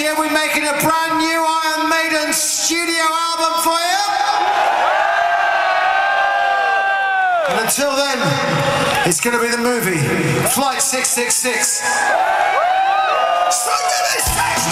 year we're making a brand new Iron Maiden studio album for you. And until then, it's going to be the movie Flight 666. So give me 6